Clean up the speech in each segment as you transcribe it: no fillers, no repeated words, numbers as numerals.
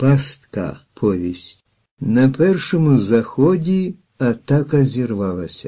Пастка. Повість. На першому заході атака зірвалася.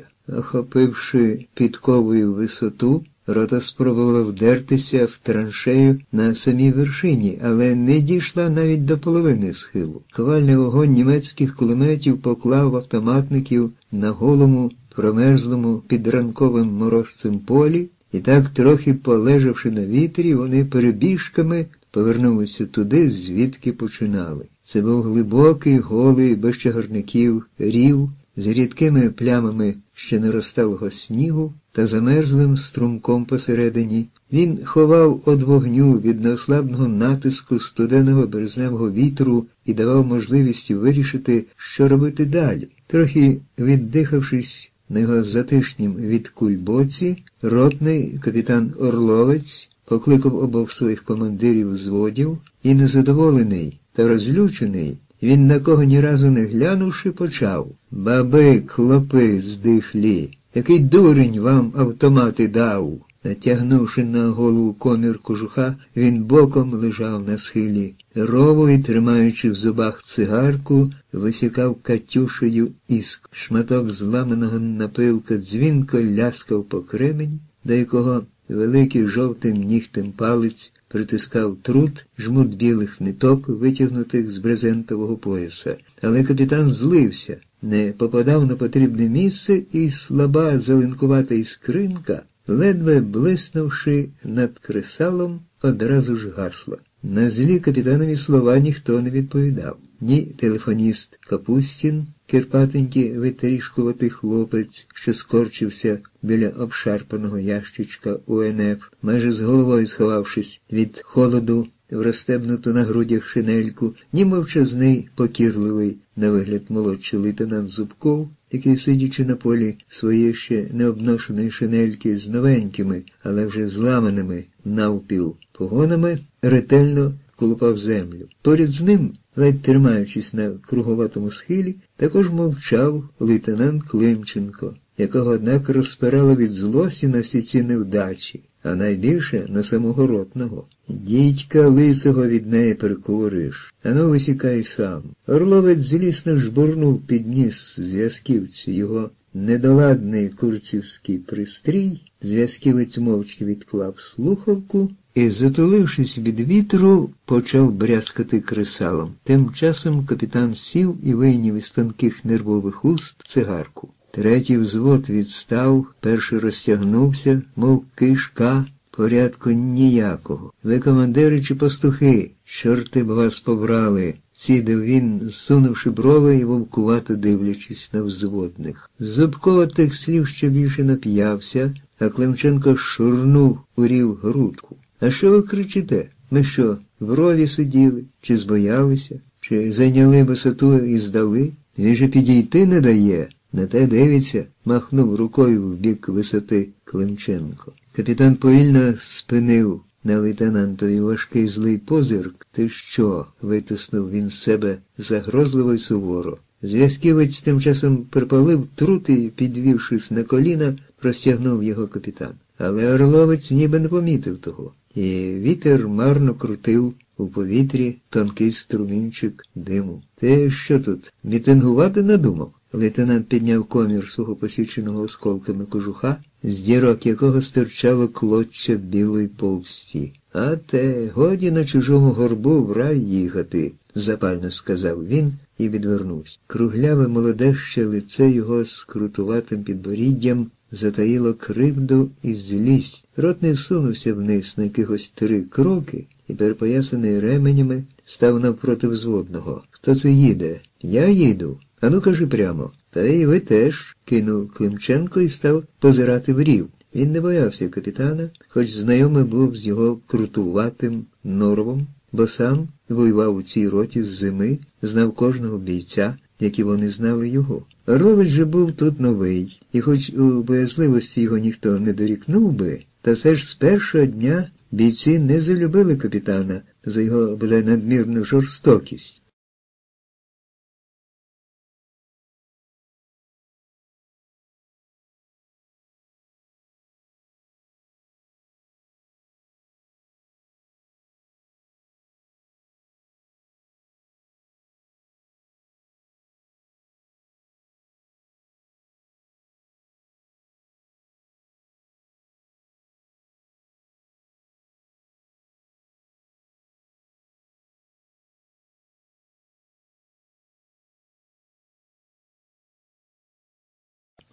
Охопивши підковою висоту, рота спробувала вдертися в траншею на самій вершині, але не дійшла навіть до половини схилу. Ковальний вогонь німецьких кулеметів поклав автоматників на голому, промерзлому під ранковим морозцем полі, і так, трохи полежавши на вітрі, вони перебіжками повернулися туди, звідки починали. Це був глибокий, голий, без чагарників, рів, з рідкими плямами ще не розталого снігу та замерзлим струмком посередині. Він ховав від вогню, від неослабного натиску студеного березневого вітру і давав можливість вирішити, що робити далі. Трохи віддихавшись на його затишнім від куль боці, ротний капітан Орловець покликав обох своїх командирів взводів і, незадоволений та розлючений, він, на кого ні разу не глянувши, почав: «Баби, клопи здихлі! Який дурень вам автомати дав!» Натягнувши на голову комір кожуха, він боком лежав на схилі. Рову і, тримаючи в зубах цигарку, висікав катюшею іск. Шматок зламаного напилка дзвінко ляскав по кремені, до якого великий жовтим нігтем палець притискав трут, жмут білих ниток, витягнутих з брезентового пояса. Але капітан злився, не попадав на потрібне місце, і слаба зеленкувата іскринка, ледве блиснувши над кресалом, одразу ж гасла. На злі капітанові слова ніхто не відповідав. Ні телефоніст Капустін, кирпатенький витрішкуватий хлопець, що скорчився біля обшарпаного ящичка УНФ, майже з головою сховавшись від холоду в розстебнуту на грудях шинельку, ні мовчазний, покірливий на вигляд молодший лейтенант Зубков, який, сидячи на полі своєї ще необношеної шинельки з новенькими, але вже зламаними навпіл погонами, ретельно колупав землю. Поряд з ним, ледь тримаючись на круговатому схилі, також мовчав лейтенант Климченко, якого, однак, розпирало від злості на всі ці невдачі, а найбільше на самого ротного. «Дідька лисого від неї прикуриш, ану висікай сам». Орловець злісно жбурнув під ніс зв'язківцю його недоладний курцівський пристрій, зв'язківець мовчки відклав слухавку і, затулившись від вітру, почав брязкати кресалом. Тим часом капітан сів і вийняв із тонких нервових уст цигарку. Третій взвод відстав, перший розтягнувся, мов кишка, порядку ніякого. «Ви командири чи пастухи? Чорти б вас побрали!» Цідив він, зсунувши брови і вовкувато дивлячись на взводних. Зубко від тих слів ще більше нап'явся, а Климченко шурнув у рів грудку. «А що ви кричите? Ми що, в рові сиділи? Чи збоялися? Чи зайняли висоту і здали? Він же підійти не дає!» «На те дивиться», – махнув рукою в бік висоти Климченко. Капітан повільно спинив на лейтенантові важкий злий позирк. «Ти що?» – витиснув він з себе загрозливо й суворо. Зв'язківець тим часом припалив трут і, підвівшись на коліна, простягнув його капітан. Але Орловець ніби не помітив того. І вітер марно крутив у повітрі тонкий струмінчик диму. «Ти що тут, мітингувати надумав?» Лейтенант підняв комір свого посіченого осколками кожуха, з дірок якого стирчало клоччя білої повсті. «А те, годі на чужому горбу в рай їхати», – запально сказав він і відвернувся. Кругляве молодеще лице його з крутуватим підборіддям затаїло кривду і злість. Ротний сунувся вниз на якихось 3 кроки і, перепоясаний ременями, став навпроти взводного. «Хто це їде?» «Я їду. Ану, кажи прямо». «Та й ви теж», – кинув Климченко і став позирати в рів. Він не боявся капітана, хоч знайомий був з його крутуватим норовом, бо сам воював у цій роті з зими, знав кожного бійця, як і вони знали його. Орловець же був тут новий, і хоч у боязливості його ніхто не дорікнув би, та все ж з першого дня бійці не залюбили капітана за його, бодай, надмірну жорстокість.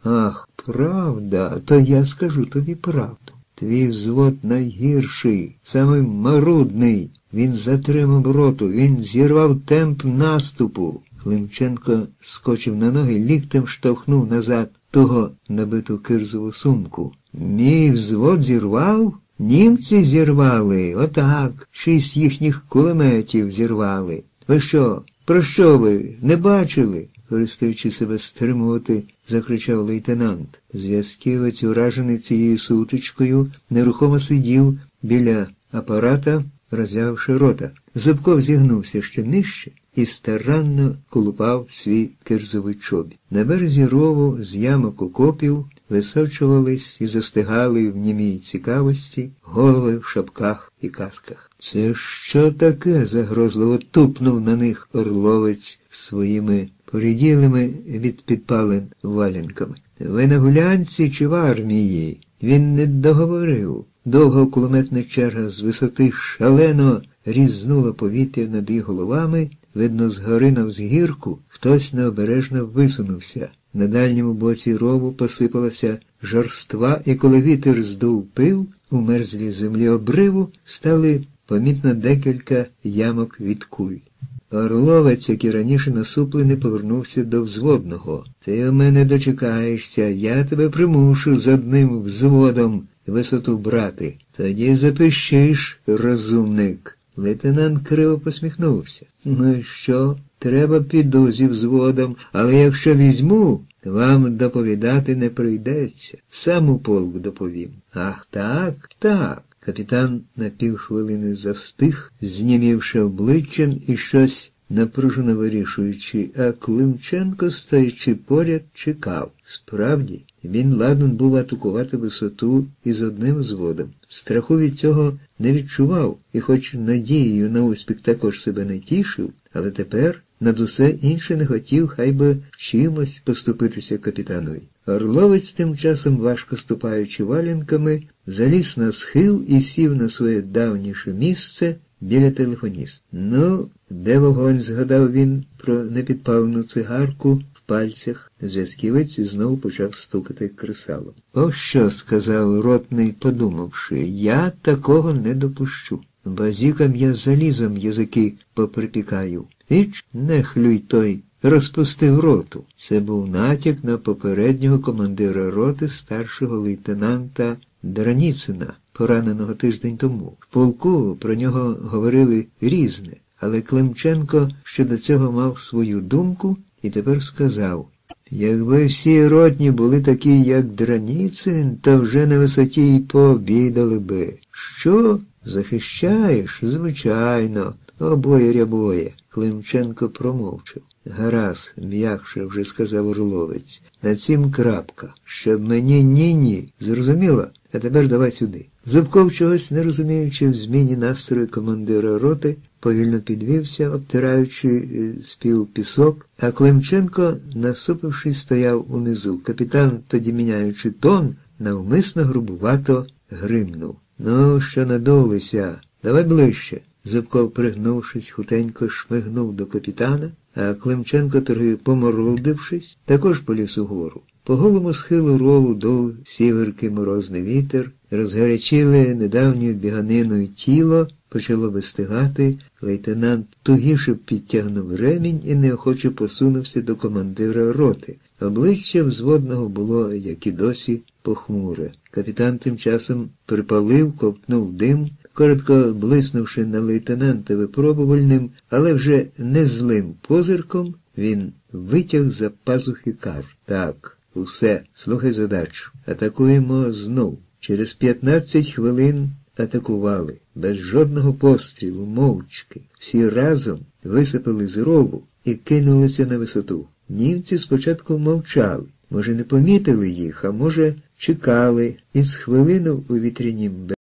Ах, правда, то я скажу тобі правду. Твій взвод найгірший, самий марудний. Він затримав роту, він зірвав темп наступу. Климченко скочив на ноги, ліктем штовхнув назад того набиту кирзову сумку. Мій взвод зірвав? Німці зірвали, отак, 6 їхніх кулеметів зірвали. Ви що, про що ви, не бачили? Перестаючи себе стримувати, закричав лейтенант. Зв'язківець, уражений цією сутичкою, нерухомо сидів біля апарата, роззявивши рота. Зубков зігнувся ще нижче і старанно колупав свій кирзовий чобіт. На березі рову з ямок окопів височувались і застигали в німій цікавості голови в шапках і касках. «Це що таке?» – загрозливо тупнув на них орловець своїми поріділими від підпалин валянками. «Ви на гулянці чи в армії?» Він не договорив. Довга кулеметна черга з висоти шалено різнула повітря над їх головами. Видно, згори навзгірку хтось необережно висунувся. На дальньому боці рову посипалася жорства, і коли вітер здув пил, у мерзлій землі обриву стали помітно декілька ямок від куль. Орловець, як і раніше насуплений, повернувся до взводного. «Ти у мене дочекаєшся, я тебе примушу з одним взводом висоту брати. Тоді запищиш, розумник». Лейтенант криво посміхнувся. «Ну і що? Треба піду зі взводом, але якщо візьму, вам доповідати не прийдеться. Сам у полк доповім». «Ах, так, так». Капітан на півхвилини застиг, знімівши обличчям і щось напружено вирішуючи, а Климченко, стоячи поряд, чекав. Справді, він ладен був атакувати висоту із одним взводом. Страху від цього не відчував, і хоч надією на успіх також себе не тішив, але тепер над усе інше не хотів хай би чимось поступитися капітанові. Орловець тим часом, важко ступаючи валянками, заліз на схил і сів на своє давніше місце біля телефоніста. «Ну, де вогонь?» – згадав він про непідпалену цигарку в пальцях. Зв'язківець знову почав стукати кресалом. «О що?» – сказав ротний, подумавши, «я такого не допущу. Базікам я залізом язики поприпікаю». «Іч, не хлюй той!» Розпустив роту. Це був натяк на попереднього командира роти старшого лейтенанта Драніцина, пораненого тиждень тому. В полку про нього говорили різне, але Климченко щодо цього мав свою думку і тепер сказав: «Якби всі ротні були такі, як Драніцин, то вже на висоті й пообідали би». «Що? Захищаєш? Звичайно. Обоє рябоє». Климченко промовчав. «Гаразд, м'якше вже сказав Орловець. На цім крапка. Щоб мені ні-ні. Зрозуміло? А тепер давай сюди». Зубков, чогось не розуміючи в зміні настрою командира роти, повільно підвівся, обтираючи спів пісок, а Климченко, насупившись, стояв унизу. Капітан, тоді міняючи тон, навмисно грубувато гримнув. «Ну, що надулися? Давай ближче». Зубков, пригнувшись, хутенько шмигнув до капітана, а Климченко, трохи поморудившись, також поліз угору. По голому схилу рову дув сіверки морозний вітер, розгарячили недавньою біганиною тіло, почало вистигати. Лейтенант тугіше підтягнув ремінь і неохоче посунувся до командира роти. Обличчя взводного було, як і досі, похмуре. Капітан тим часом припалив, ковтнув дим, коротко блиснувши на лейтенанта випробувальним, але вже не злим позирком, він витяг за пазухи карту. «Так, усе, слухай задачу. Атакуємо знов». Через 15 хвилин атакували, без жодного пострілу, мовчки. Всі разом висипали з рову і кинулися на висоту. Німці спочатку мовчали, може не помітили їх, а може чекали, і з хвилину у вітрянім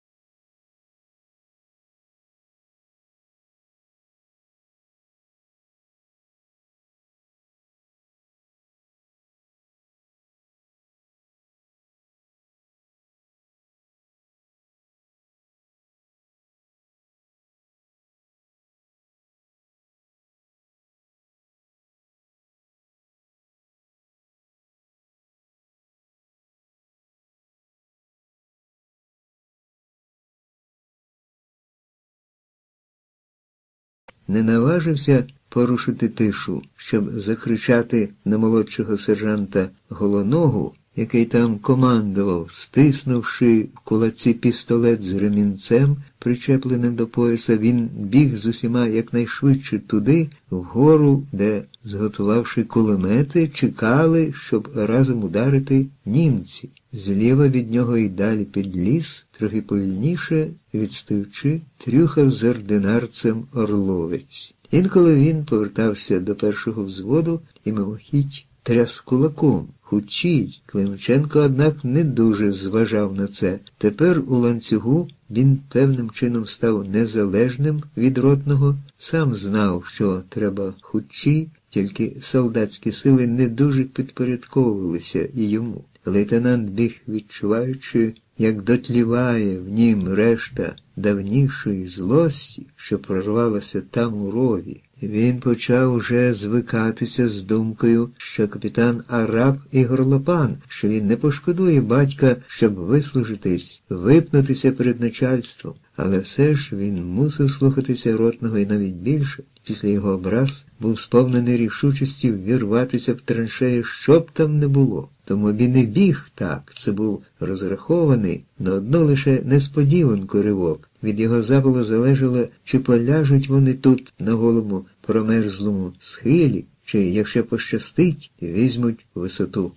не наважився порушити тишу, щоб закричати на молодшого сержанта Голоногу, який там командував, стиснувши в кулаці пістолет з ремінцем, причепленим до пояса, він біг з усіма якнайшвидше туди, вгору, де, зготувавши кулемети, чекали, щоб разом ударити німці. Зліва від нього й далі під ліс, трохи повільніше, відстаючи, трюхав з ординарцем Орловець. Інколи він повертався до першого взводу і мимохідь тряс кулаком. Хучій. Климченко, однак, не дуже зважав на це. Тепер у ланцюгу він певним чином став незалежним від ротного, сам знав, що треба хучій, тільки солдатські сили не дуже підпорядковувалися і йому. Лейтенант біг, відчуваючи, як дотліває в нім решта давнішої злості, що прорвалася там у рові. Він почав уже звикатися з думкою, що капітан Араб і горлопан, що він не пошкодує батька, щоб вислужитись, випнутися перед начальством. Але все ж він мусив слухатися ротного і навіть більше. Після його образ був сповнений рішучості ввірватися в траншеї, що б там не було. Тому він і біг так, це був розрахований на одну лише несподіванку ривок. Від його запалу залежало, чи поляжуть вони тут на голому промерзлому схилі, чи, якщо пощастить, візьмуть висоту.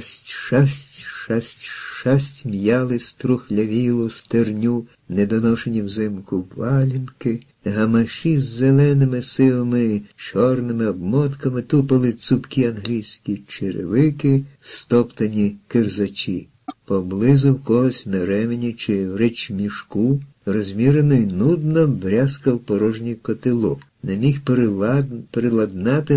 Шасть м'яли струхлявілу стерню, недоношені взимку валінки, гамаші з зеленими сивими чорними обмотками тупали цупкі англійські черевики, стоптані кирзачі. Поблизу в когось на ремені чи в речмішку розмірено й нудно брязкав порожній котелок. Не міг переладнати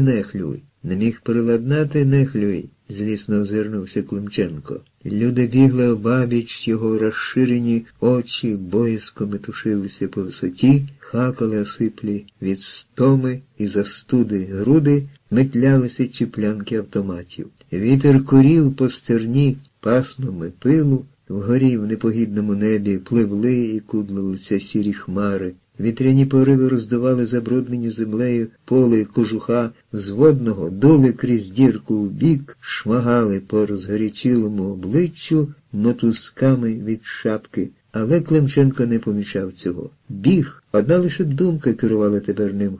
нехлюй, злісно озирнувся Климченко. Люди бігли обабіч, його розширені очі боязко метушилися по висоті, хакали осиплі від стоми і застуди груди, метлялися чіплянки автоматів. Вітер курів по стерні пасмами пилу, вгорі в непогідному небі пливли і кудлилися сірі хмари. Вітряні пориви роздували забруднені землею поле кожуха взводного, дули крізь дірку в бік, шмагали по розгорячілому обличчю мотузками від шапки. Але Климченко не помічав цього. Біг, одна лише думка керувала тепер ним.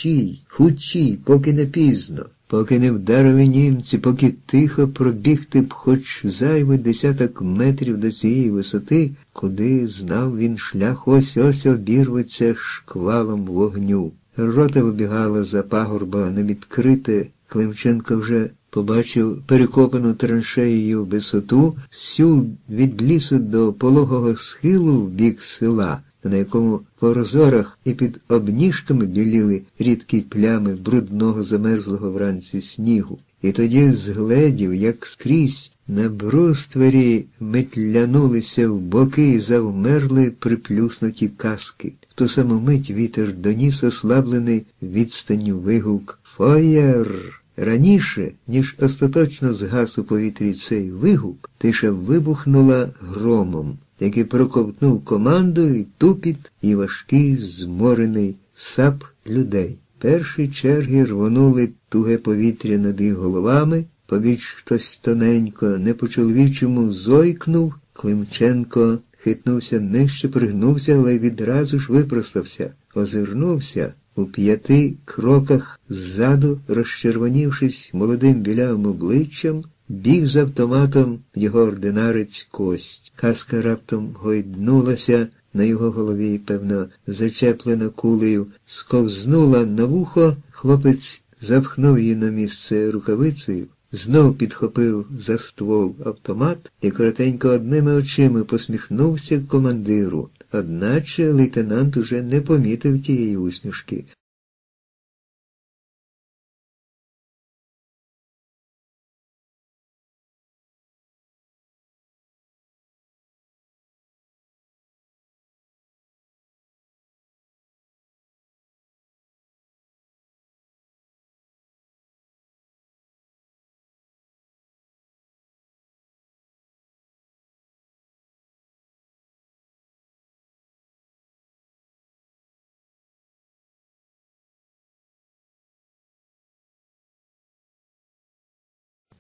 Хучій, поки не пізно. Поки не вдарили німці, поки тихо пробігти б хоч зайвий десяток метрів до цієї висоти, куди, знав він, шлях ось-ось обірветься шквалом вогню. Рота вибігала за пагорба на відкрите. Климченко вже побачив перекопану траншеєю висоту, всю від лісу до пологого схилу в бік села, на якому по розорах і під обніжками біліли рідкі плями брудного замерзлого вранці снігу. І тоді згледів, як скрізь на бруствері метлянулися в боки і завмерли приплюснуті каски. В ту саму мить вітер доніс ослаблений відстанню вигук «Фоєр!». Раніше, ніж остаточно згас у повітрі цей вигук, тиша вибухнула громом, який проковтнув команду і тупіт, і важкий зморений сап людей. Перші черги рвонули туге повітря над їх головами, побіч хтось тоненько, не по-чоловічому зойкнув. Климченко хитнувся нижче, пригнувся, але відразу ж випростався, озирнувся. У 5 кроках ззаду, розчервонівшись молодим білявим обличчям, біг з автоматом його ординарець Кость. Каска раптом гойднулася на його голові, певно, зачеплена кулею, сковзнула на вухо, хлопець запхнув її на місце рукавицею, знов підхопив за ствол автомат і коротенько одними очима посміхнувся командиру. Одначе лейтенант уже не помітив тієї усмішки.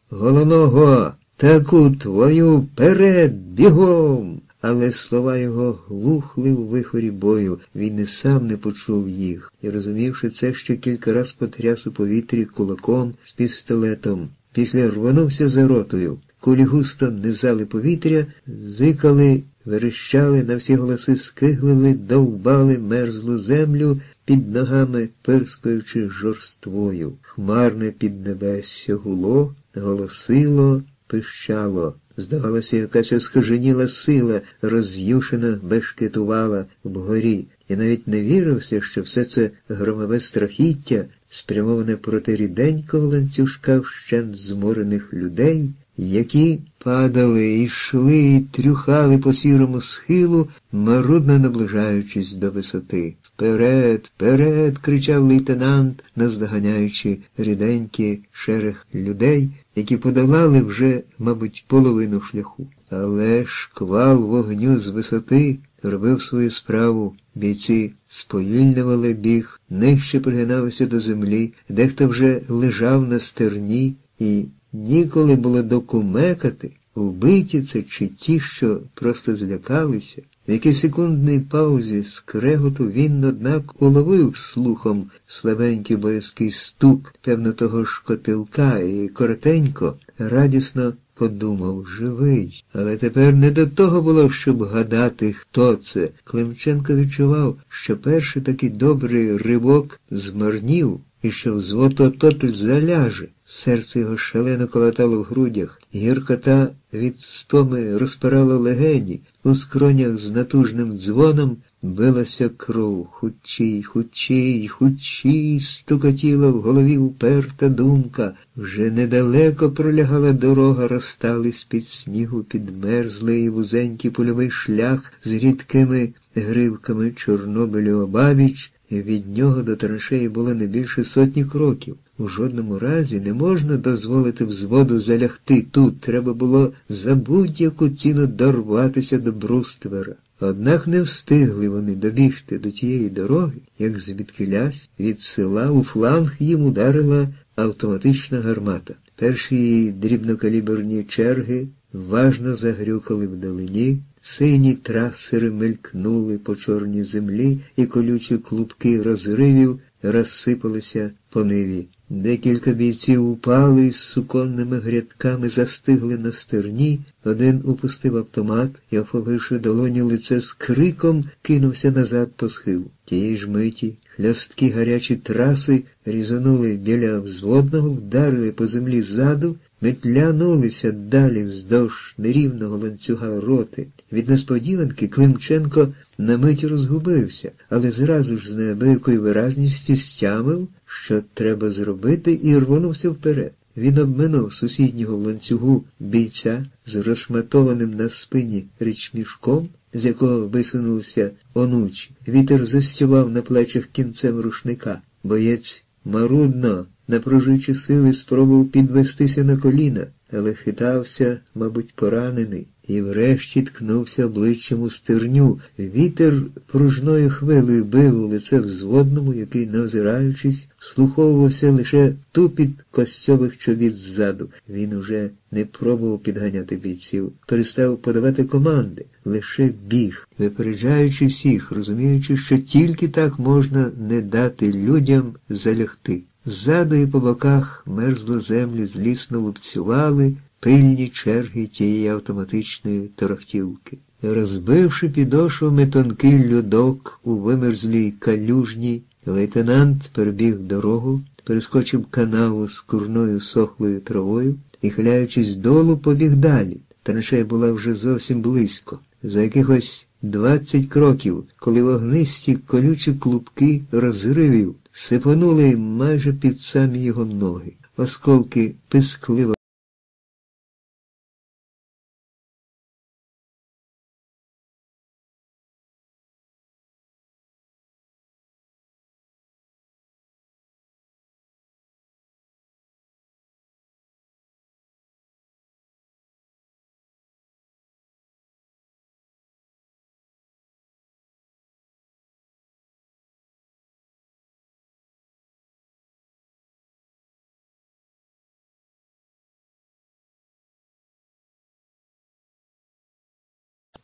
головного, таку твою вперед, бігом! Але слова його глухли у вихорі бою, він і сам не почув їх, і, розумівши це, ще кілька раз потряс у повітрі кулаком з пістолетом. Після рванувся за ротою. Кулі густо низали повітря, зикали, верещали, на всі голоси скиглили, довбали мерзлу землю під ногами, пирскаючи жорствою. Хмарне піднебесся гуло, голосило, пищало. Здавалося, якась скаженіла сила, роз'юшена, бешкетувала вгорі. І навіть не вірився, що все це громове страхіття, спрямоване проти ріденького ланцюжка вщент зморених людей, які падали, йшли і трюхали по сірому схилу, марудно наближаючись до висоти. «Вперед! Вперед!» – кричав лейтенант, наздоганяючи ріденький шерех людей, які подолали вже, мабуть, половину шляху. Але шквал вогню з висоти робив свою справу. Бійці сповільнювали біг, нижче пригиналися до землі, дехто вже лежав на стерні, і ніколи було докумекати, вбиті це чи ті, що просто злякалися. В якій секундній паузі скреготу він, однак, уловив слухом слабенький боязкий стук, певно, того ж котелка, і коротенько, радісно подумав: живий. Але тепер не до того було, щоб гадати, хто це. Климченко відчував, що перший такий добрий ривок змарнів, і що взвод отот заляже. Серце його шалено колотало в грудях, гіркота від стоми розпирала легені, у скронях з натужним дзвоном билася кров. Хутчій, хутчій, хутчій, стукотіла в голові уперта думка. Вже недалеко пролягала дорога, розтали з-під снігу підмерзлий вузенький польовий шлях з рідкими гривками Чорнобилю обабіч. Від нього до траншеї було не більше 100 кроків. У жодному разі не можна дозволити взводу залягти тут, треба було за будь-яку ціну дорватися до бруствера. Однак не встигли вони добігти до тієї дороги, як звідкилясь від села у фланг їм ударила автоматична гармата. Перші дрібнокаліберні черги важно загрюкали вдалині, сині трасери мелькнули по чорній землі, і колючі клубки розривів розсипалися по ниві. Декілька бійців упали і з суконними грядками застигли на стерні. Один упустив автомат і, охопивши долоні лице, з криком кинувся назад по схилу. Тієї ж миті хлясткі гарячі траси різанули біля взводного, вдарили по землі ззаду, метлянулися далі вздовж нерівного ланцюга роти. Від несподіванки Климченко на мить розгубився, але зразу ж з неабиякою виразністю стямив, що треба зробити, і рвонувся вперед. Він обминув сусіднього ланцюгу бійця з розшматованим на спині речмішком, з якого висунувся онуч. Вітер застював на плечах кінцем рушника. Боєць марудно, напружуючи сили, спробував підвестися на коліна, але хитався, мабуть, поранений, і врешті ткнувся обличчям у стерню. Вітер пружною хвилею бив у лице взводному, який, не озираючись, вслуховувався лише тупіт костьових чобіт ззаду. Він уже не пробував підганяти бійців, перестав подавати команди, лише біг, випереджаючи всіх, розуміючи, що тільки так можна не дати людям залягти. Ззаду і по боках мерзлу землю злісно лупцювали пильні черги тієї автоматичної торохтівки. Розбивши підошвами тонкий льодок у вимерзлій калюжні, лейтенант перебіг дорогу, перескочив канаву з курною сохлою травою і, хиляючись долу, побіг далі. Траншея була вже зовсім близько. За якихось 20 кроків, коли вогнисті колючі клубки розривів сипонули майже під самі його ноги. Осколки пискливо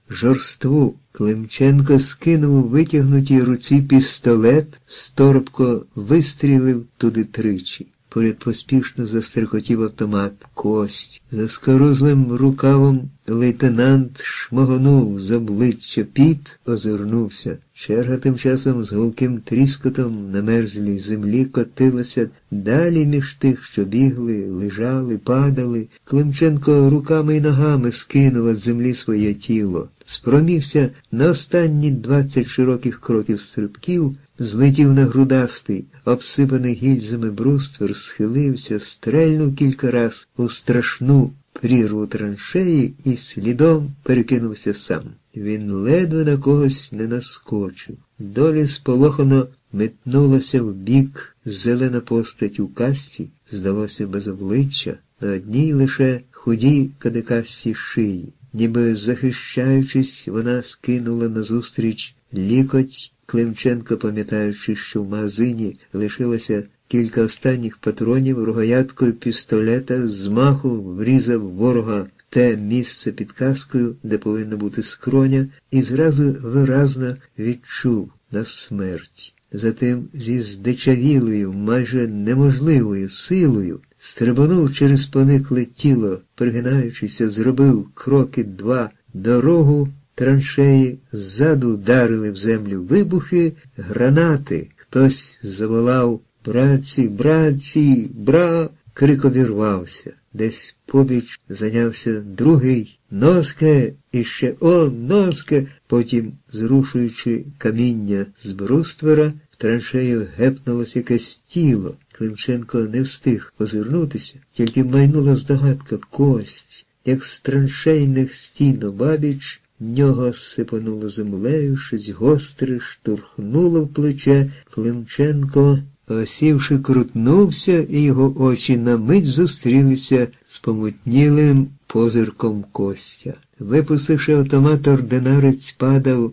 жорству. Климченко скинув у витягнутій руці пістолет, сторопко вистрілив туди тричі. Поряд поспішно застрекотів автомат. Кость. За скорузлим рукавом лейтенант шмагонув з обличчя, піт озирнувся. Черга тим часом з гулким тріскотом на мерзлій землі котилася далі між тих, що бігли, лежали, падали. Климченко руками й ногами скинув від землі своє тіло. Спромігся на останні 20 широких кроків стрибків, злетів на грудастий, обсипаний гільзами бруствер, схилився, стрельнув кілька раз у страшну прірву траншеї і слідом перекинувся сам. Він ледве на когось не наскочив. Долі сполохано метнулася в бік зелена постать у касті, здалося без обличчя, на одній лише худій кадикасті шиї. Ніби захищаючись, вона скинула назустріч лікоть. Климченко, пам'ятаючи, що в магазині лишилося кілька останніх патронів, рукояткою пістолета з маху врізав ворога в те місце під каскою, де повинна бути скроня, і зразу виразно відчув на смерть. Затим зі здичавілою, майже неможливою силою стрибанув через поникле тіло, пригинаючися, зробив кроки 2 дорогу траншеї, ззаду ударили в землю вибухи, гранати. Хтось заволав «Братці, братці, бра!» Крик обірвався. Десь побіч зайнявся другий «Носке!» і ще «О, Носке!» Потім, зрушуючи каміння з бруствера, в траншею гепнулося якесь тіло. Климченко не встиг озирнутися, тільки майнула здогадка кость, як з траншейних стін обабіч нього сипануло землею, щось гостре штурхнуло в плече. Климченко, осівши, крутнувся, і його очі на мить зустрілися з помутнілим позирком Костя. Випустивши автомат, ординарець падав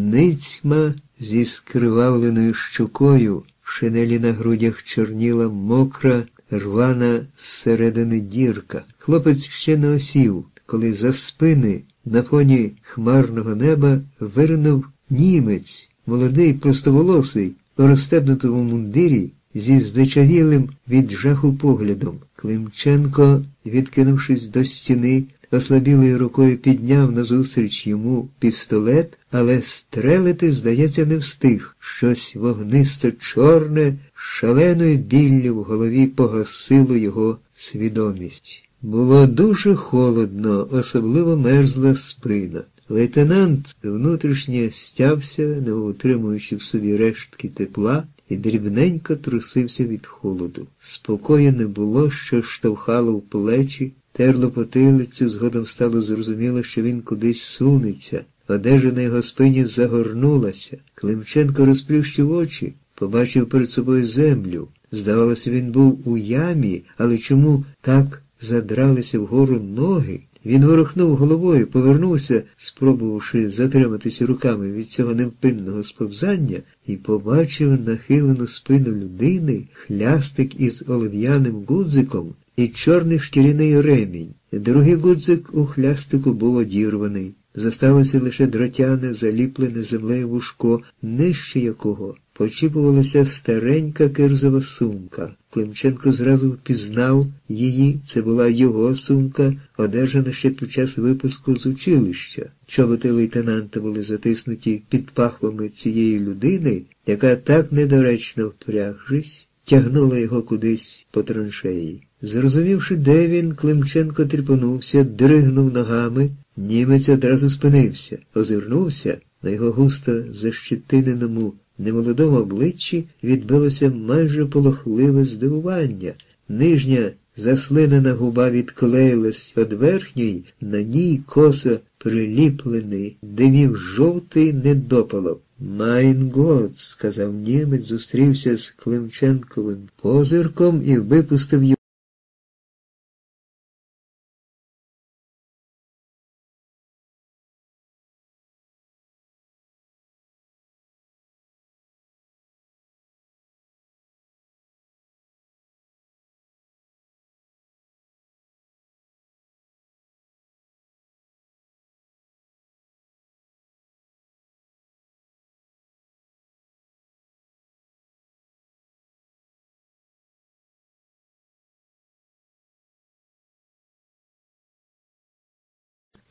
ницьма зі скривавленою щокою. В шинелі на грудях чорніла мокра, рвана зсередини дірка. Хлопець ще не осів, коли за спини на фоні хмарного неба виринув німець, молодий, простоволосий, у розстебнутому мундирі, зі здичавілим від жаху поглядом. Климченко, відкинувшись до стіни, ослабілою рукою підняв назустріч йому пістолет, але стрелити, здається, не встиг. Щось вогнисто-чорне, шаленою біллю в голові погасило його свідомість. Було дуже холодно, особливо мерзла спина. Лейтенант внутрішньо стявся, не утримуючи в собі рештки тепла, і дрібненько трусився від холоду. Спокою не було, що штовхало в плечі, терло потилицю, згодом стало зрозуміло, що він кудись сунеться. Одежа на його спині загорнулася. Климченко розплющив очі, побачив перед собою землю. Здавалося, він був у ямі, але чому так задралися вгору ноги? Він ворухнув головою, повернувся, спробувавши затриматися руками від цього невпинного сповзання, і побачив нахилену спину людини, хлястик із олив'яним гудзиком і чорний шкіряний ремінь. Другий гудзик у хлястику був одірваний. Зосталося лише дротяне, заліплене землею вушко, нижче якого почіпувалася старенька кирзова сумка. Климченко зразу впізнав її, це була його сумка, одержана ще під час випуску з училища. Чоботи лейтенанта були затиснуті під пахвами цієї людини, яка так недоречно впрягшись, тягнула його кудись по траншеї. Зрозумівши, де він, Климченко тріпонувся, дригнув ногами. Німець одразу спинився, озирнувся, на його густо защетиненому немолодому обличчі відбилося майже полохливе здивування. Нижня заслинена губа відклеїлась від верхньої, на ній косо приліплений, димів жовтий недопалок. «Майн Гот», – сказав німець, зустрівся з Климченковим позирком і випустив його.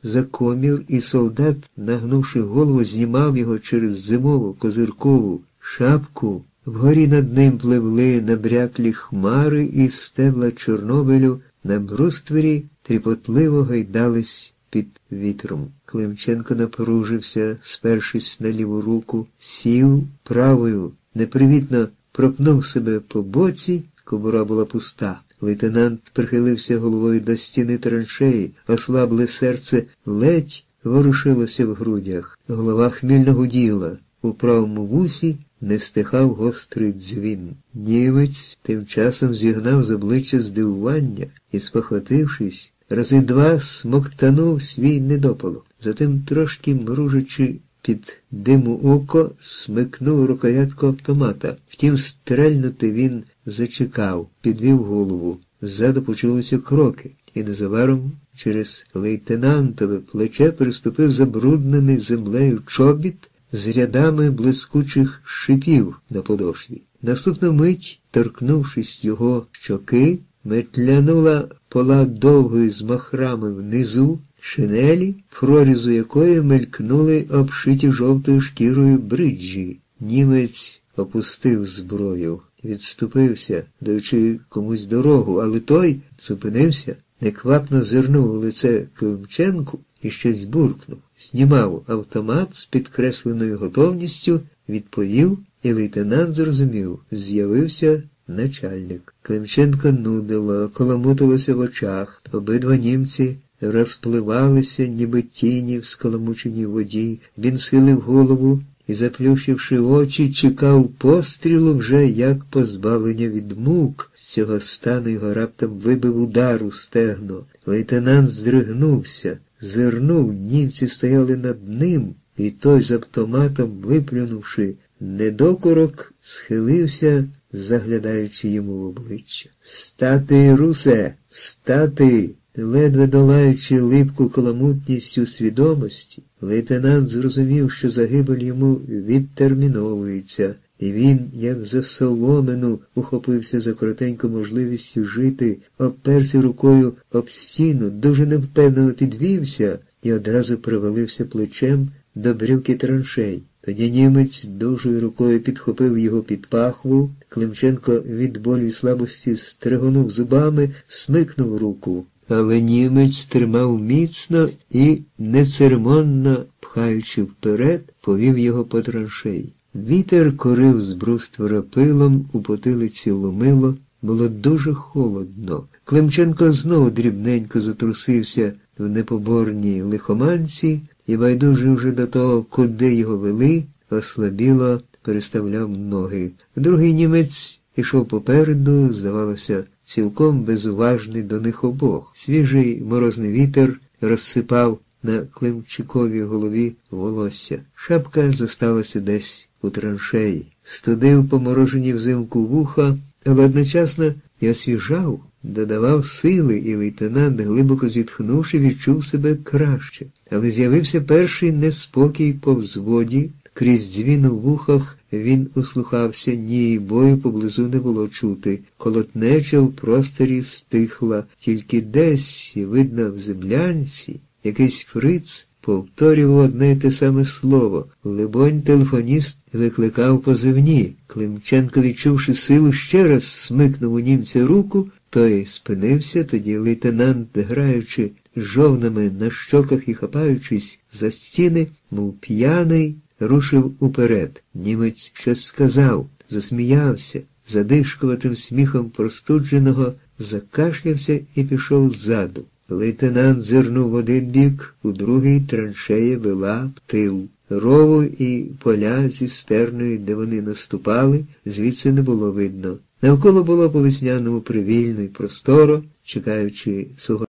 за комір, і солдат, нагнувши голову, знімав його через зимову козиркову шапку. Вгорі над ним пливли набряклі хмари, і стебла Чорнобилю на бруствері тріпотливо гайдались під вітром. Климченко напружився, спершись на ліву руку, сів правою, непривітно пропнув себе по боці, кобура була пуста. Лейтенант прихилився головою до стіни траншеї, ослабле серце ледь ворушилося в грудях. Голова хмільно гуділа, у правому вусі не стихав гострий дзвін. Німець тим часом зігнав з обличчя здивування і, спохватившись, рази два смоктанув свій недопалок. Затим, трошки мружачи під диму око, смикнув рукоятку автомата. Втім, стрельнути він зачекав, підвів голову. Ззаду почулися кроки, і незабаром через лейтенантове плече переступив забруднений землею чобіт з рядами блискучих шипів на подошві. Наступну мить, торкнувшись його щоки, метлянула пола довгої з махрами внизу шинелі, прорізу якої мелькнули обшиті жовтою шкірою бриджі. Німець опустив зброю, відступився, даючи комусь дорогу, але той зупинився, неквапно зирнув у лице Климченку і щось буркнув. Знімав автомат з підкресленою готовністю, відповів, і лейтенант зрозумів, з'явився начальник. Климченко нудило, коламутилося в очах. Обидва німці розпливалися, ніби тіні в скаламученій воді. Він схилив голову і, заплющивши очі, чекав пострілу вже як позбавлення від мук. З цього стану його раптом вибив удар у стегно. Лейтенант здригнувся, зирнув, німці стояли над ним, і той з автоматом, виплюнувши недокурок, схилився, заглядаючи йому в обличчя. «Стати, русе! Стати!» Ледве долаючи липку каламутністю свідомості, лейтенант зрозумів, що загибель йому відтерміновується, і він, як за соломину, ухопився за коротеньку можливістю жити, обперся рукою об стіну, дуже невпевнено підвівся і одразу привалився плечем до брюки траншей. Тоді німець дужою рукою підхопив його під пахву. Климченко від болі й слабості стригонув зубами, смикнув руку. Але німець тримав міцно і, нецеремонно пхаючи вперед, повів його по траншеї. Вітер корив з бруствера пилом, у потилиці ломило, було дуже холодно. Климченко знову дрібненько затрусився в непоборній лихоманці і, байдужий вже до того, куди його вели, ослабіло переставляв ноги. Другий німець ішов попереду, здавалося, цілком безуважний до них обох. Свіжий морозний вітер розсипав на Климчиковій голові волосся. Шапка зосталася десь у траншеї. Студив поморожені взимку вуха, але одночасно і освіжав, додавав сили, і лейтенант, глибоко зітхнувши, відчув себе краще. Але з'явився перший неспокій по взводі. Крізь дзвін у вухах він услухався, ні, бою поблизу не було чути. Колотнеча в просторі стихла, тільки десь, видно, в землянці, якийсь фриц повторював одне й те саме слово. Либонь, телефоніст викликав позивні. Климченко, відчувши силу, ще раз смикнув у німця руку, той спинився, тоді лейтенант, граючи жовнами на щоках і хапаючись за стіни, мов п'яний, рушив уперед. Німець щось сказав, засміявся, задишкуватим сміхом простудженого, закашлявся і пішов ззаду. Лейтенант зирнув в один бік, у другий траншея вела в тил. Рову і поля зі стерною, де вони наступали, звідси не було видно. Навколо було по весняному привільно й просторо, чекаючи свого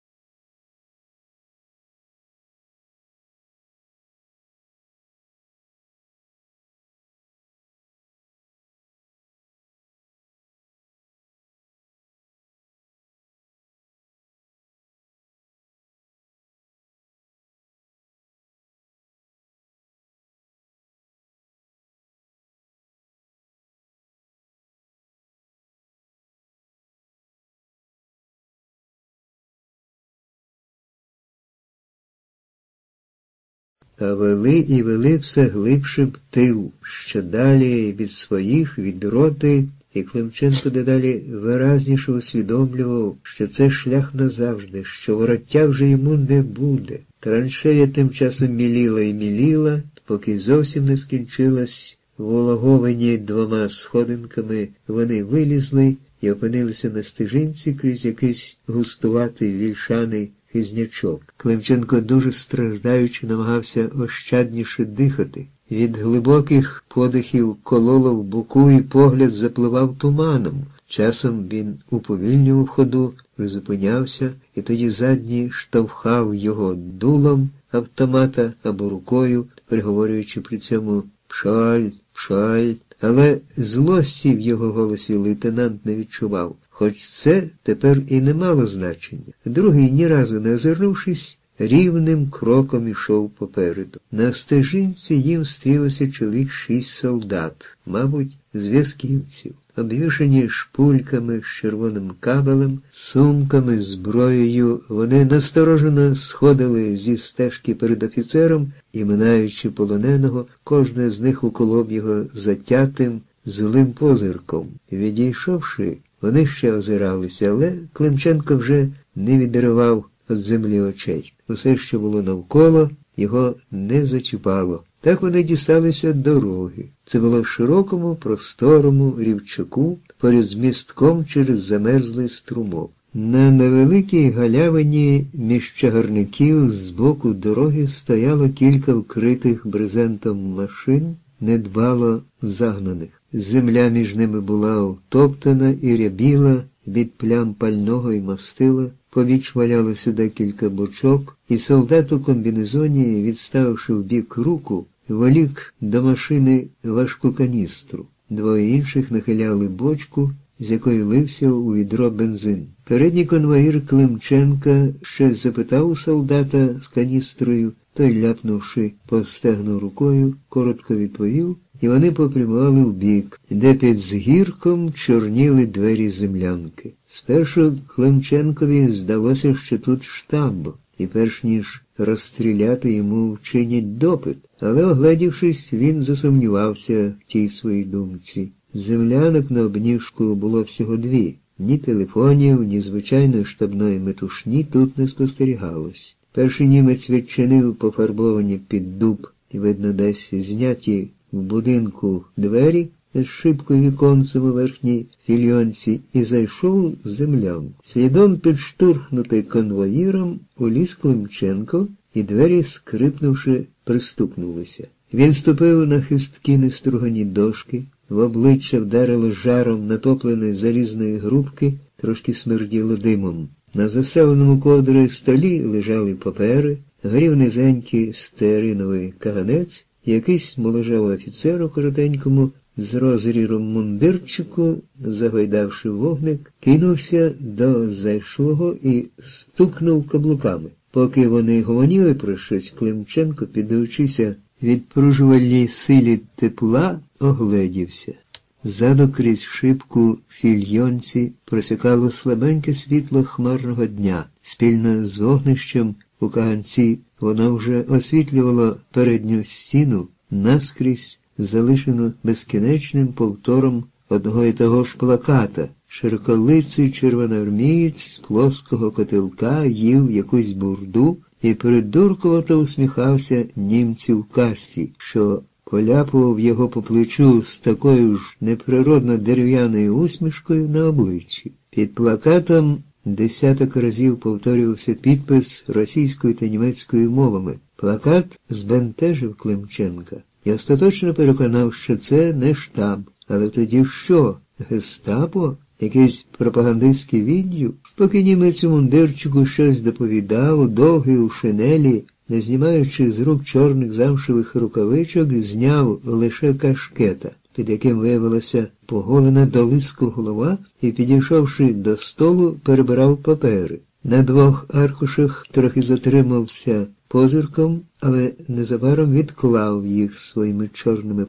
а вели і вели все глибше в тил, що далі від своїх, від роти, і Климченко дедалі виразніше усвідомлював, що це шлях назавжди, що вороття вже йому не буде. Траншея тим часом міліла і міліла, поки зовсім не скінчилась. Вологовані 2 сходинками вони вилізли і опинилися на стежинці крізь якийсь густуватий вільшаний хизнячок. Климченко, дуже страждаючи, намагався ощадніше дихати. Від глибоких подихів кололо в боку і погляд запливав туманом. Часом він уповільнював ходу, призупинявся, і тоді задній штовхав його дулом автомата або рукою, приговорюючи при цьому «Пшаль, пшаль». Але злості в його голосі лейтенант не відчував, хоч це тепер і не мало значення. Другий, ні разу не озирнувшись, рівним кроком ішов попереду. На стежинці їм стрілося чоловік 6 солдат, мабуть, зв'язківців, обвішані шпульками з червоним кабелем, сумками, зброєю. Вони насторожено сходили зі стежки перед офіцером і, минаючи полоненого, кожне з них уколов його затятим, злим позирком. Відійшовши, вони ще озиралися, але Климченко вже не відривав від землі очей. Усе, що було навколо, його не зачіпало. Так вони дісталися дороги. Це було в широкому, просторому рівчаку, поряд з містком через замерзлий струмок. На невеликій галявині між чагарників з боку дороги стояло кілька вкритих брезентом машин, недбало загнаних. Земля між ними була втоптана і рябіла від плям пального і мастила. Побіч валялося декілька бочок, і солдат у комбінезоні, відставивши вбік руку, волік до машини важку каністру. 2 інших нахиляли бочку, з якої лився у відро бензин. Передній конвоїр Климченка щось запитав у солдата з каністрою, той, ляпнувши по стегну рукою, коротко відповів, і вони попрямували вбік, де під згірком чорніли двері землянки. Спершу Климченкові здалося, що тут штаб, і перш ніж розстріляти йому вчинять допит, але, огледівшись, він засумнівався в тій своїй думці. Землянок на обніжку було всього 2. Ні телефонів, ні звичайної штабної метушні тут не спостерігалось. Перший німець відчинив пофарбовані під дуб, і, видно, десь зняті в будинку двері з шибкою віконцем у верхній фільйонці і зайшов в землянку. Слідом підштурхнутий конвоїром уліз Климченко, і двері, скрипнувши, пристукнулися. Він ступив на хисткі нестругані дошки, в обличчя вдарило жаром натопленої залізної грубки, трошки смерділо димом. На застеленому ковдрою столі лежали папери, горів низенький стеариновий каганець, якийсь моложавий офіцер у коротенькому з розріром мундирчику, загойдавши вогник, кинувся до зайшлого і стукнув каблуками. Поки вони гомоніли про щось, Климченко, піддаючися відпружувальній силі тепла, огледівся. Ззаду крізь шибку фільйонці просякало слабеньке світло хмарного дня. Спільно з вогнищем у каганці воно вже освітлювало передню стіну, наскрізь залишену безкінечним повтором одного і того ж плаката. Широколиций червоноармієць з плоского котелка їв якусь бурду і придуркувато усміхався німцю в касці, що поляпував його по плечу з такою ж неприродно дерев'яною усмішкою на обличчі. Під плакатом десяток разів повторювався підпис російською та німецькою мовами. Плакат збентежив Климченка і остаточно переконав, що це не штаб. Але тоді що? Гестапо? Якийсь пропагандистський відділ? Поки німець у мундирчику щось доповідав, довгий у шинелі, не знімаючи з рук чорних замшевих рукавичок, зняв лише кашкета, під яким виявилася поголена до лиску голова, і, підійшовши до столу, перебирав папери. На 2 аркушах трохи затримався позирком, але незабаром відклав їх своїми чорними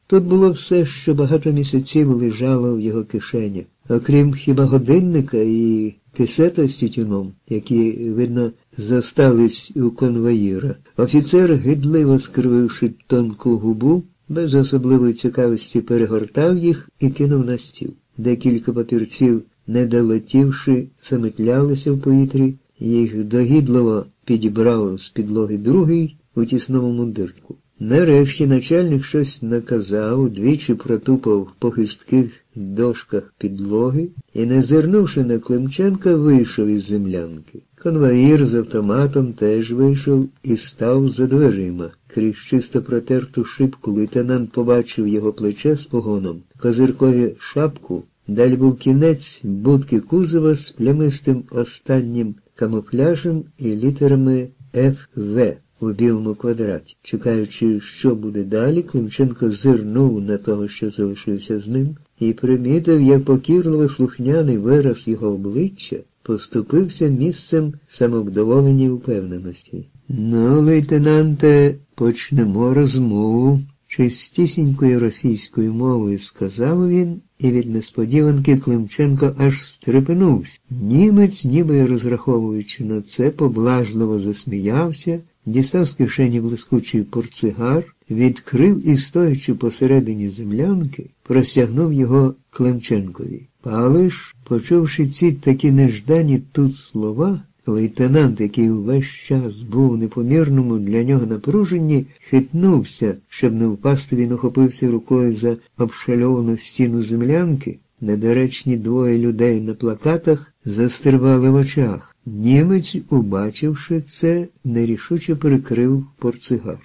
Тут було все, що багато місяців лежало в його кишенях, окрім хіба годинника і кисета з тютюном, які, видно, зостались у конвоїра. Офіцер, гидливо скрививши тонку губу, без особливої цікавості перегортав їх і кинув на стіл. Декілька папірців, не долетівши, заметлялися в повітрі, їх догідливо підібрав з підлоги другий у тісному мундирку. Нарешті начальник щось наказав, двічі протупав по хистких дошках підлоги і, не зирнувши на Климченка, вийшов із землянки. Конвоїр з автоматом теж вийшов і став за дверима. Крізь чисто протерту шибку лейтенант побачив його плече з погоном, козиркові шапку, далі був кінець будки кузова з плямистим останнім камуфляжем і літерами «ФВ» у білому квадраті. Чекаючи, що буде далі, Климченко зирнув на того, що залишився з ним, і примітив, як покірливо слухняний вираз його обличчя поступився місцем самовдоволеній упевненості. «Ну, лейтенанте, почнемо розмову», — чистісінькою російською мовою сказав він, і від несподіванки Климченко аж стрепенувся. Німець, ніби розраховуючи на це, поблажливо засміявся, дістав з кишені блискучий портсигар, відкрив і, стоячи посередині землянки, простягнув його Климченкові. Палиш, почувши ці такі неждані тут слова, лейтенант, який увесь час був у непомірному для нього напруженні, хитнувся, щоб не впасти, він ухопився рукою за обшальовану стіну землянки. Недоречні двоє людей на плакатах застервали в очах. Німець, убачивши це, нерішуче прикрив портсигар.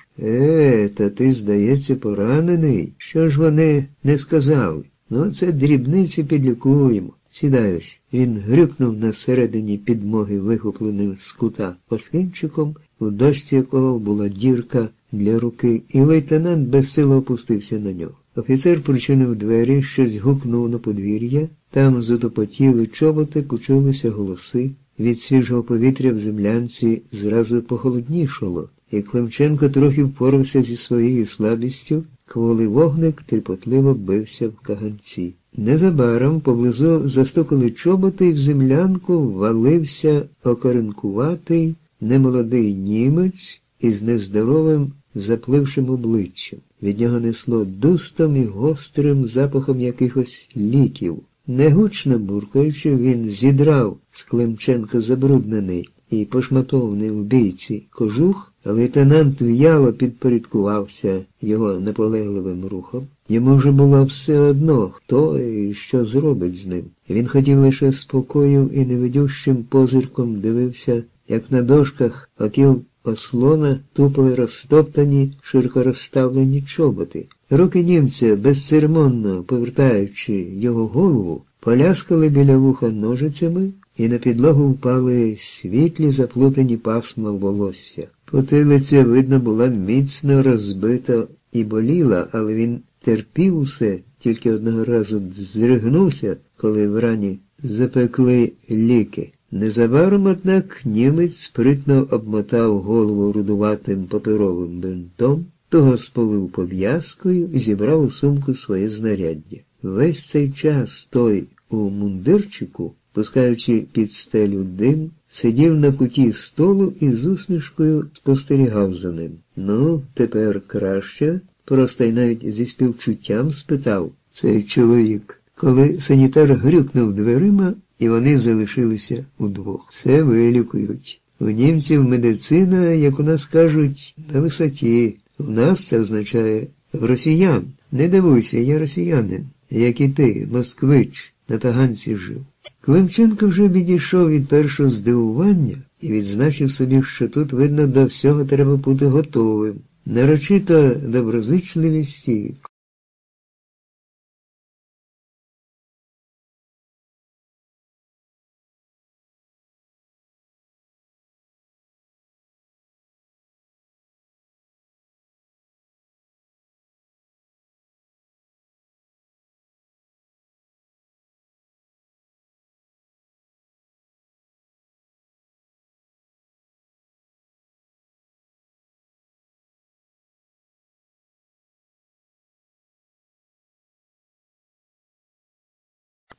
Та ти, здається, поранений. Що ж вони не сказали? Ну, це дрібниці, підлікуємо. Сідаюсь. Він грюкнув на середині підмоги вихопленим з кута паскинчиком, у дошці якого була дірка для руки, і лейтенант безсило опустився на нього. Офіцер причинив двері, щось гукнув на подвір'я, там затопотіли чоботи, почулися голоси. Від свіжого повітря в землянці зразу похолоднішало, і Климченко трохи впорався зі своєю слабістю, кволий вогник тріпотливо бився в каганці. Незабаром поблизу застукали чоботи, і в землянку валився окоренкуватий, немолодий німець із нездоровим, заплившим обличчям. Від нього несло дустом і гострим запахом якихось ліків. Негучно буркаючи, він зідрав з Климченка забруднений і пошматований в бійці кожух, а лейтенант в'яло підпорядкувався його наполегливим рухом. Йому вже було все одно, хто і що зробить з ним. Він хотів лише спокою і невидющим позирком дивився, як на дошках окіл ослона тупо розтоптані, широко розставлені чоботи. Руки німця, безцеремонно повертаючи його голову, поляскали біля вуха ножицями, і на підлогу впали світлі заплутані пасма волосся. Потилиця, видно, була міцно розбита і боліла, але він терпів усе, тільки одного разу здригнувся, коли врані запекли ліки. Незабаром, однак, німець спритно обмотав голову рудуватим паперовим бинтом, того сполив пов'язкою і зібрав у сумку своє знаряддя. Весь цей час той у мундирчику, пускаючи під стелю дим, сидів на куті столу і з усмішкою спостерігав за ним. «Ну, тепер краще?» – просто й навіть зі співчуттям спитав цей чоловік, коли санітар грюкнув дверима, і вони залишилися удвох. «Все вилікують. У німців медицина, як у нас кажуть, на висоті. У нас це означає в росіян. Не дивуйся, я росіянин, як і ти, москвич, на таганці жив». Климченко вже відійшов від першого здивування і відзначив собі, що тут, видно, до всього треба бути готовим. Нарочита доброзичливість і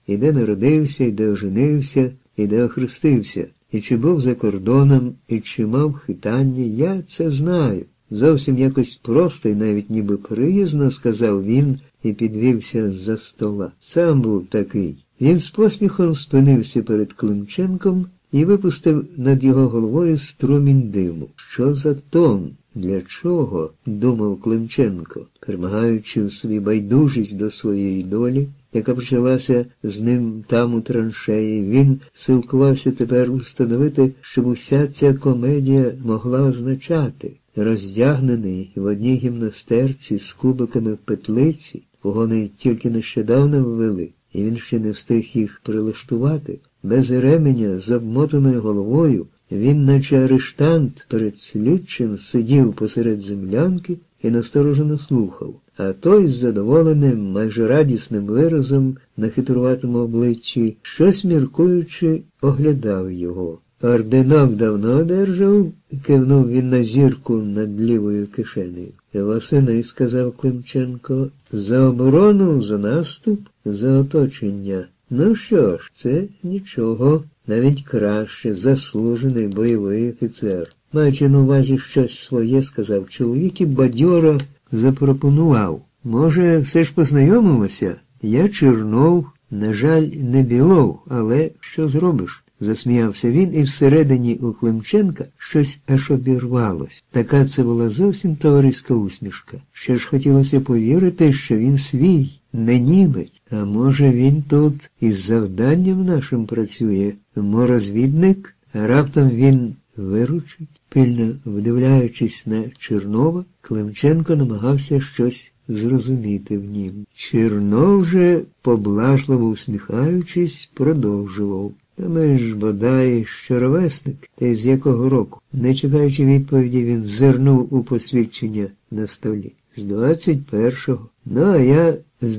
і де народився, і де оженився, і де охрестився, і чи був за кордоном, і чи мав хитання, я це знаю. Зовсім якось просто і навіть ніби приязно, сказав він і підвівся з-за стола. Сам був такий. Він з посміхом спинився перед Климченком і випустив над його головою струмінь диму. Що за тон? Для чого? Думав Климченко, перемагаючи в собі байдужість до своєї долі, яка почалася з ним там у траншеї. Він силкувався тепер установити, щоб уся ця комедія могла означати. Роздягнений в одній гімнастерці з кубиками в петлиці, погони тільки нещодавно ввели, і він ще не встиг їх прилаштувати. Без ременя, з обмотаною головою, він, наче арештант перед слідчим, сидів посеред землянки і насторожено слухав. А той з задоволеним, майже радісним виразом на хитруватому обличчі, щось міркуючи, оглядав його. «Орденок давно одержав?» – кивнув він на зірку над лівою кишенею. «Восени», – сказав Климченко, – «за оборону, за наступ, за оточення». «Ну що ж, це нічого, навіть краще, заслужений бойовий офіцер». Маючи на увазі щось своє, сказав чоловік і бадьоро запропонував. «Може, все ж познайомимося? Я Чернов, на жаль, не Білов, але що зробиш?» Засміявся він, і всередині у Климченка щось аж обірвалось. Така це була зовсім товариська усмішка. Ще ж хотілося повірити, що він свій, не німець. А може він тут із завданням нашим працює, розвідник, а раптом він виручить? Пильно вдивляючись на Чернова, Климченко намагався щось зрозуміти в нім. Чернов же, поблажливо усміхаючись, продовжував. «Та ми ж, бодай, що ровесник, та з якого року?» Не чекаючи відповіді, він зирнув у посвідчення на столі. «З 21-го. Ну, а я з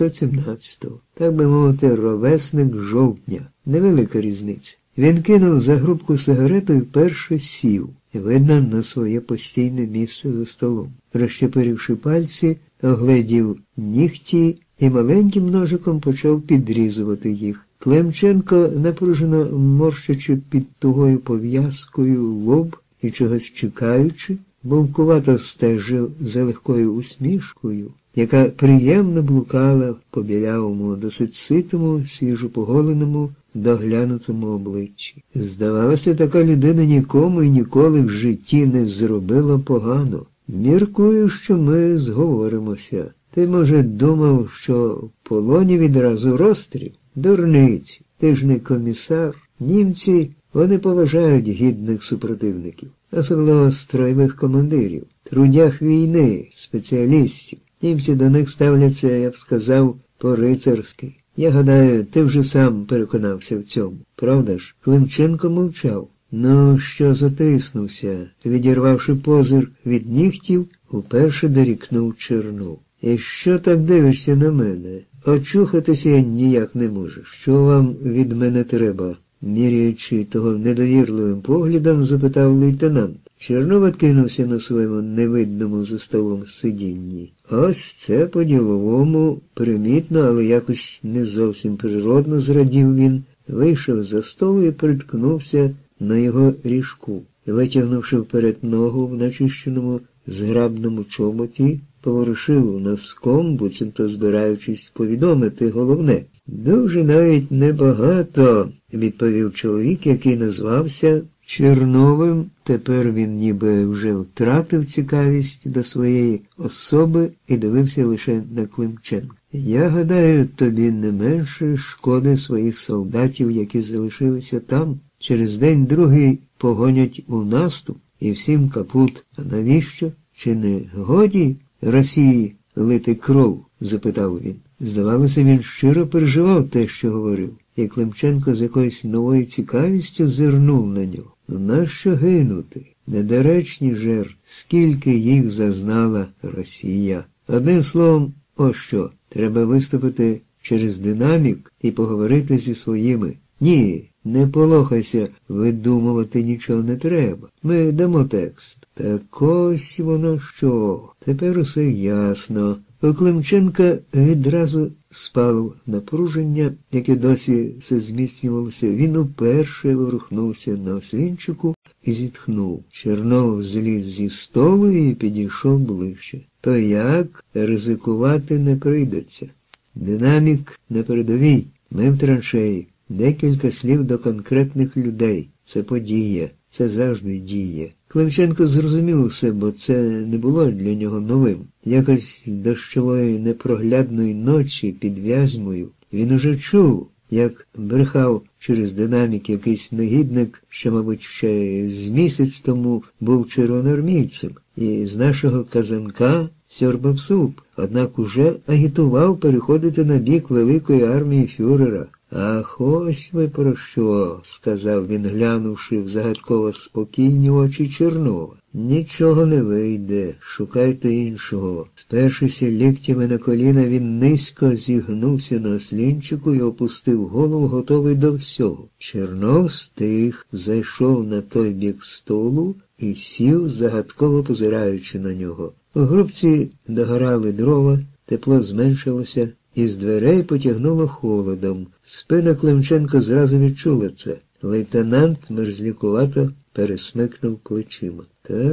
917-го. Так би мовити, ровесник жовтня. Невелика різниця». Він кинув за грубку сигарету і вперше сів, видно, на своє постійне місце за столом. Розщепиривши пальці, огледів нігті і маленьким ножиком почав підрізувати їх. Климченко, напружено морщачи під тугою пов'язкою лоб і чогось чекаючи, бовкувато стежив за легкою усмішкою, яка приємно блукала по білявому, досить ситому, свіжопоголеному, доглянутому обличчі. Здавалося, така людина нікому і ніколи в житті не зробила погано. «Міркую, що ми зговоримося. Ти, може, думав, що в полоні відразу розстріл? Дурниці, ти ж не комісар. Німці, вони поважають гідних супротивників, особливо строєвих командирів, трудях війни, спеціалістів. Німці до них ставляться, я б сказав, по-рицарськи. Я гадаю, ти вже сам переконався в цьому. Правда ж?» Климченко мовчав. «Ну, що затиснувся?» Відірвавши позирк від нігтів, уперше дорікнув Чернов. «І що так дивишся на мене? Очухатися ніяк не можеш. Що вам від мене треба?» Міряючи того недовірливим поглядом, запитав лейтенант. Чернов відкинувся на своєму невидному за столом сидінні. «Ось це по-діловому, примітно, але якось не зовсім природно», зрадів він, вийшов за столу і приткнувся на його ріжку. Витягнувши вперед ногу в начищеному зграбному чоботі, поворушив носком, буцімто збираючись повідомити головне. «Дуже навіть небагато», – відповів чоловік, який назвався Черновим. Тепер він ніби вже втратив цікавість до своєї особи і дивився лише на Климченка. «Я гадаю, тобі не менше шкоди своїх солдатів, які залишилися там. Через день-другий погонять у наступ, і всім капут. А навіщо? Чи не годі Росії лити кров?» – запитав він. Здавалося, він щиро переживав те, що говорив, і Климченко з якоюсь новою цікавістю зирнув на нього. «Нащо гинути? Недоречні жертви, скільки їх зазнала Росія. Одним словом, ось що, треба виступити через динамік і поговорити зі своїми. Ні, не полохайся, видумувати нічого не треба. Ми дамо текст». «Так ось воно що. Тепер усе ясно», У Климченка відразу спало напруження, яке досі все зміцнювалося. Він уперше ворухнувся на ослінчику і зітхнув. Чернов зліз зі столу і підійшов ближче. То як? Ризикувати не прийдеться. Динамік на передовій, ми в траншеї. Декілька слів до конкретних людей. Це подія, це завжди діє. Климченко зрозумів усе, бо це не було для нього новим. Якось дощової непроглядної ночі під Вязьмою він уже чув, як брехав через динамік якийсь негідник, що, мабуть, ще з місяць тому був червоноармійцем, і з нашого казанка сьорбав суп, однак уже агітував переходити на бік великої армії фюрера. «Ах, ось ви про що», – сказав він, глянувши в загадково спокійні очі Чернова. «Нічого не вийде, шукайте іншого». Спершися ліктями на коліна, він низько зігнувся на ослінчику і опустив голову, готовий до всього. Чернов стих, зайшов на той бік столу і сів, загадково позираючи на нього. У грубці догорали дрова, тепло зменшилося. Із дверей потягнуло холодом. Спина Климченка зразу відчула це. Лейтенант мерзлякувато пересмикнув плечима.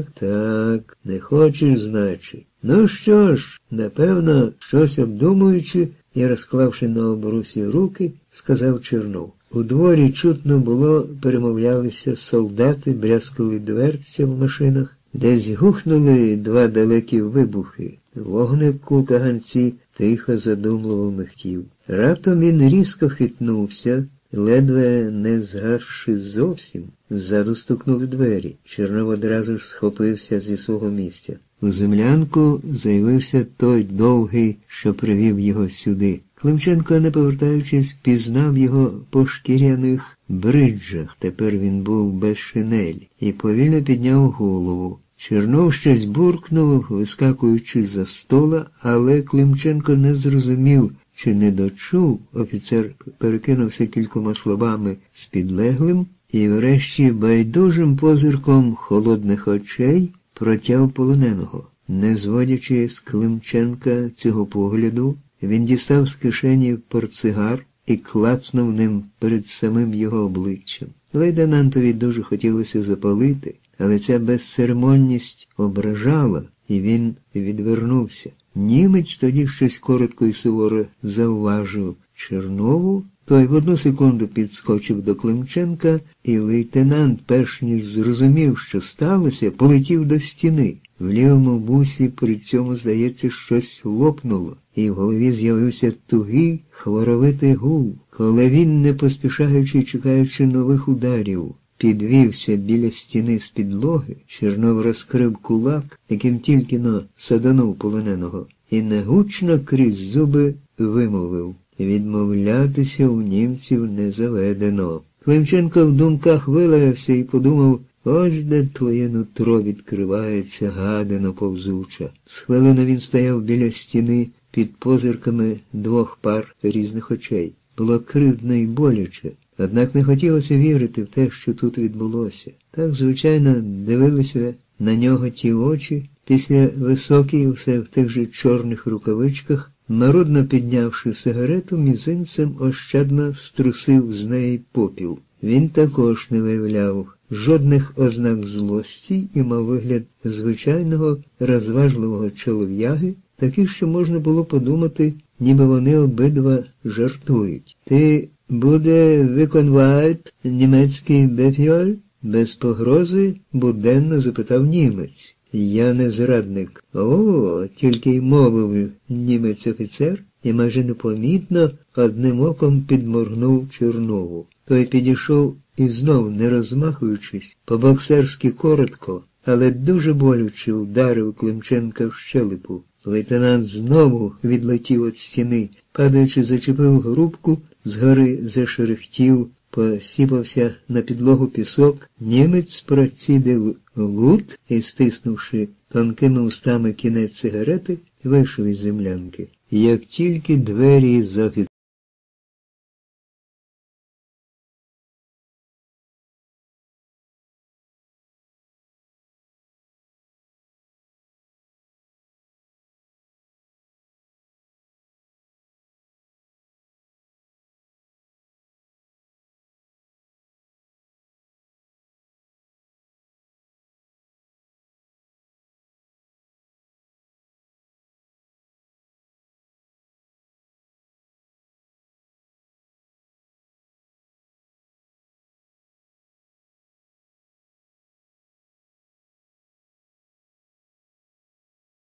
Так, не хочеш, значить. Ну що ж, напевно, щось обдумуючи і розклавши на обрусі руки, сказав Чернов. У дворі чутно було, перемовлялися солдати, брязкали дверця в машинах. Десь гухнули два далекі вибухи. Вогник у каганці тихо задумливо михтів. Раптом він різко хитнувся, ледве не згасши зовсім. Ззаду стукнули двері. Чернов одразу ж схопився зі свого місця. У землянку заявився той довгий, що привів його сюди. Климченко, не повертаючись, пізнав його по шкіряних бриджах. Тепер він був без шинелі. І повільно підняв голову. Чернов щось буркнув, вискакуючи за стола, але Климченко не зрозумів, чи не дочув. Офіцер перекинувся кількома словами з підлеглим і врешті байдужим позирком холодних очей протяв полоненого. Не зводячи з Климченка цього погляду, він дістав з кишені портсигар і клацнув ним перед самим його обличчям. Лейтенантові дуже хотілося запалити, але ця безцеремонність ображала, і він відвернувся. Німець тоді щось коротко і суворо завважив Чернову. Той в одну секунду підскочив до Климченка, і лейтенант, перш ніж зрозумів, що сталося, полетів до стіни. В лівому вусі при цьому, здається, щось лопнуло, і в голові з'явився тугий, хворовитий гул. Коли він, не поспішаючи, чекаючи нових ударів, підвівся біля стіни з підлоги, Чернов розкрив кулак, яким тільки-но саданув полоненого, і негучно крізь зуби вимовив: «Відмовлятися у німців не заведено». Климченко в думках вилаявся і подумав: ось де твоє нутро відкривається, гадино повзуча. З хвилину він стояв біля стіни під позирками двох пар різних очей. Було кривдно і боляче, однак не хотілося вірити в те, що тут відбулося. Так, звичайно, дивилися на нього ті очі, після високий, все в тих же чорних рукавичках, марудно піднявши сигарету, мізинцем ощадно струсив з неї попіл. Він також не виявляв жодних ознак злості і мав вигляд звичайного розважливого чолов'яги, такий, що можна було подумати, ніби вони обидва жартують. «Ти буде виконувати німецький бефіоль?» Без погрози буденно запитав німець. «Я не зрадник». «О!» – тільки й мовив німець-офіцер і майже непомітно одним оком підморгнув Чернову. Той підійшов і знов, не розмахуючись, по-боксерськи коротко, але дуже болюче вдарив Климченка в щелепу. Лейтенант знову відлетів від стіни, падаючи, зачепив грубку, згори зашерехтів, посіпався на підлогу пісок. Німець процідив лут і, стиснувши тонкими устами кінець сигарети, вийшов із землянки. Як тільки двері з